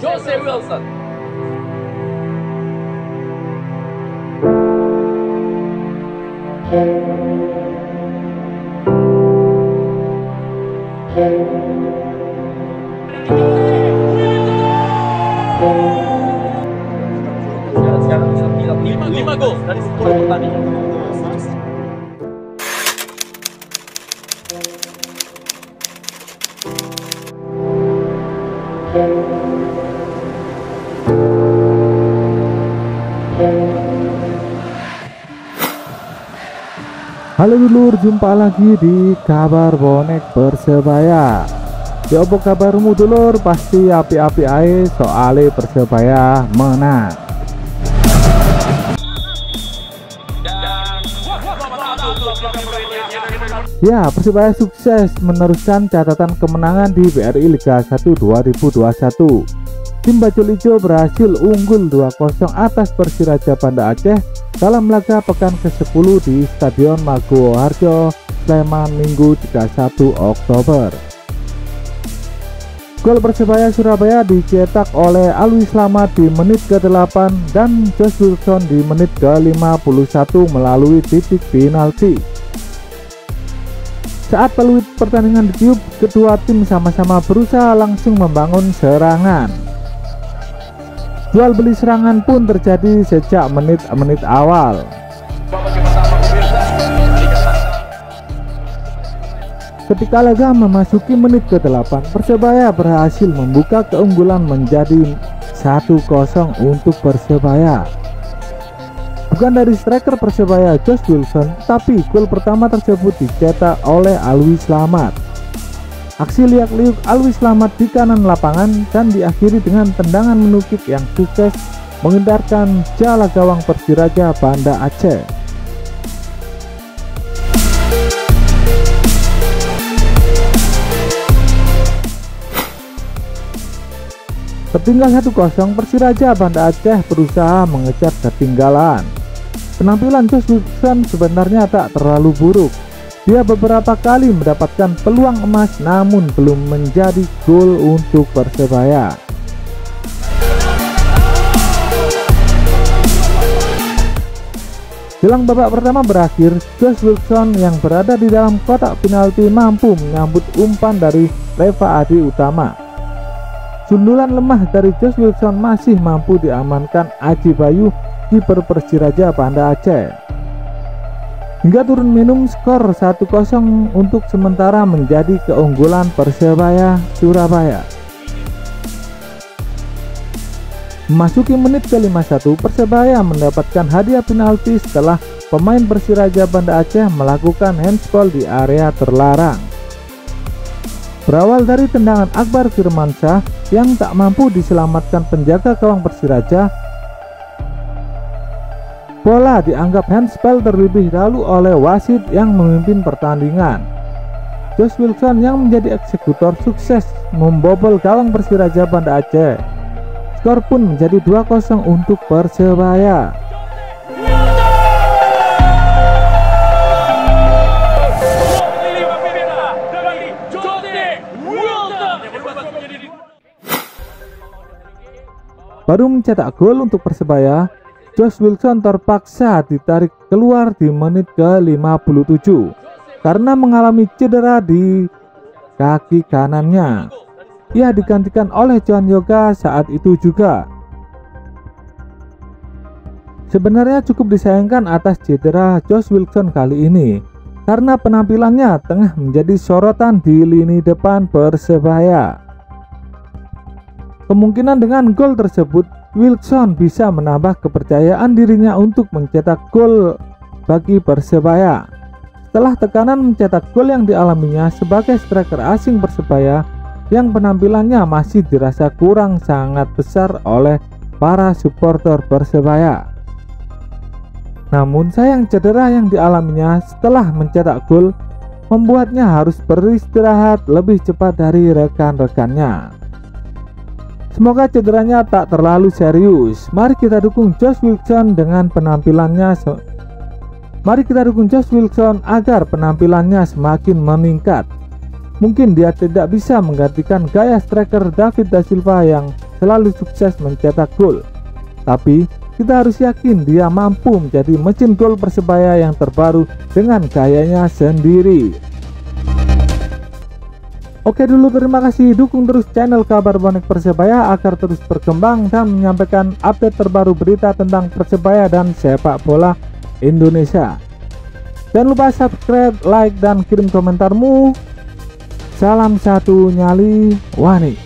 Jose Wilson. Sekarang bisa bilang 5 gol dari 10 pertandingan. Halo dulur, jumpa lagi di Kabar Bonek Persebaya. Ya apa kabarmu dulur? Pasti api-api ae soale Persebaya menang. Ya, Persebaya sukses meneruskan catatan kemenangan di BRI Liga 1 2021. Tim Bajul Ijo berhasil unggul 2-0 atas Persiraja Banda Aceh dalam laga pekan ke-10 di Stadion Maguwo Harjo, Sleman, Minggu 31 Oktober. Gol Persebaya Surabaya dicetak oleh Alwi Slamet di menit ke-8 dan Josh Wilson di menit ke-51 melalui titik penalti. Saat peluit pertandingan ditiup, kedua tim sama-sama berusaha langsung membangun serangan. Jual beli serangan pun terjadi sejak menit-menit awal. Ketika laga memasuki menit ke-8, Persebaya berhasil membuka keunggulan menjadi 1-0 untuk Persebaya. Bukan dari striker Persebaya Josh Wilson, tapi gol pertama tersebut dicetak oleh Alwi Slamet. Aksi liak-liuk Alwi Slamet di kanan lapangan dan diakhiri dengan tendangan menukik yang sukses menghindarkan jala gawang Persiraja Banda Aceh. Tertinggal 1-0, Persiraja Banda Aceh berusaha mengejar ketinggalan. Penampilan Josh Wilson sebenarnya tak terlalu buruk. Dia beberapa kali mendapatkan peluang emas namun belum menjadi gol untuk Persebaya. Jelang babak pertama berakhir, Josh Wilson yang berada di dalam kotak penalti mampu menyambut umpan dari Reva Adi Utama. Sundulan lemah dari Josh Wilson masih mampu diamankan Aji Bayu, kiper Persiraja Banda Aceh. Hingga turun minum, skor 1-0 untuk sementara menjadi keunggulan Persebaya Surabaya. Memasuki menit ke-51, Persebaya mendapatkan hadiah penalti setelah pemain Persiraja Banda Aceh melakukan handsball di area terlarang. Berawal dari tendangan Akbar Firmansyah yang tak mampu diselamatkan penjaga gawang Persiraja, bola dianggap handsball terlebih dahulu oleh wasit yang memimpin pertandingan. Josh Wilson yang menjadi eksekutor sukses membobol gawang Persiraja Banda Aceh. Skor pun menjadi 2-0 untuk Persebaya. Baru mencetak gol untuk Persebaya, Josh Wilson terpaksa ditarik keluar di menit ke-57 karena mengalami cedera di kaki kanannya. Ia digantikan oleh John Yoga saat itu juga. Sebenarnya cukup disayangkan atas cedera Josh Wilson kali ini karena penampilannya tengah menjadi sorotan di lini depan Persebaya. Kemungkinan dengan gol tersebut Wilson bisa menambah kepercayaan dirinya untuk mencetak gol bagi Persebaya. Setelah tekanan mencetak gol yang dialaminya sebagai striker asing Persebaya yang penampilannya masih dirasa kurang sangat besar oleh para supporter Persebaya. Namun sayang cedera yang dialaminya setelah mencetak gol membuatnya harus beristirahat lebih cepat dari rekan-rekannya. Semoga cederanya tak terlalu serius. Mari kita dukung Josh Wilson dengan penampilannya. Mari kita dukung Josh Wilson agar penampilannya semakin meningkat. Mungkin dia tidak bisa menggantikan gaya striker David da Silva yang selalu sukses mencetak gol, tapi kita harus yakin dia mampu menjadi mesin gol Persebaya yang terbaru dengan gayanya sendiri. Oke dulu, terima kasih, dukung terus channel Kabar Bonek Persebaya agar terus berkembang dan menyampaikan update terbaru berita tentang Persebaya dan sepak bola Indonesia. Jangan lupa subscribe, like, dan kirim komentarmu. Salam satu nyali Wani.